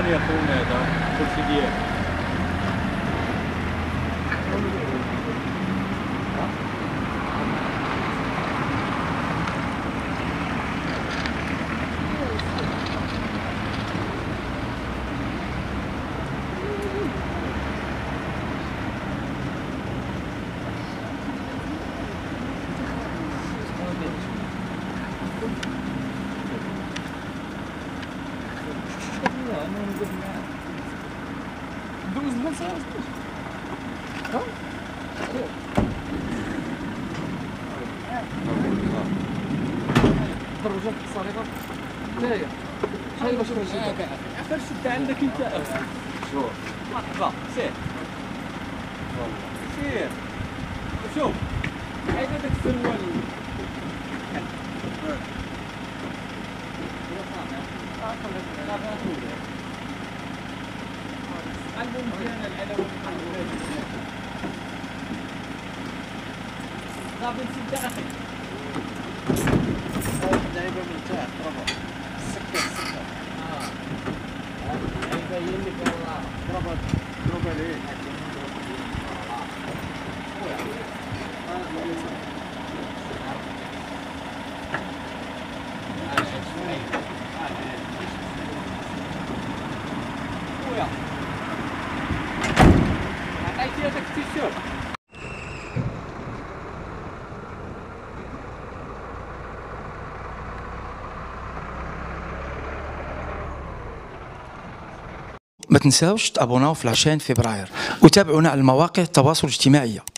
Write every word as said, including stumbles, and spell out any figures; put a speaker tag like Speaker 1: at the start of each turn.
Speaker 1: يا خونا هذا كلشي ديالك. دوز من صار ها درجات الصريغه لا هي شحال باش نشد عفاش شد عندك انت شوف مرحبا سير سير شوف عيد هذاك السروال عندهم مزيانة العلوة غابن سدة أخي لعيبة مرتاح برافو سكة سكة اه لعيبة يمك والله برافو برافو عليك خويا عطيتي هذاك التيشيرت
Speaker 2: ما تنساوش تابوناو في لاشين فبراير وتابعونا على المواقع التواصل الاجتماعي.